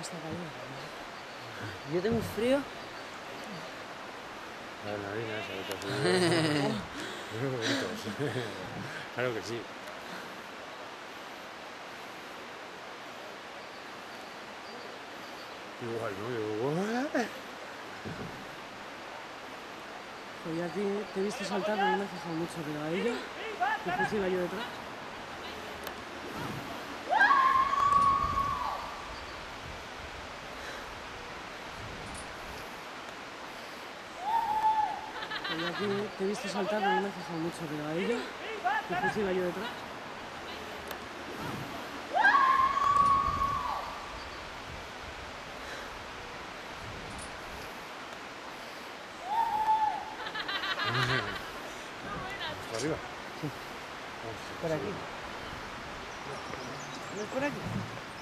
está cayendo. Yo tengo un frío. La adrenalina esa que te ha subido. Muy bonitos. Claro que sí. Igual, ¿no? Pues ya te he visto saltar, pero no me he fijado mucho, pero a ella, que justo iba yo detrás. Pues ya te he visto saltar, pero no me he fijado mucho, pero a ella, que justo iba yo detrás. ¿Está arriba? Sí. Por aquí. ¿No es por aquí?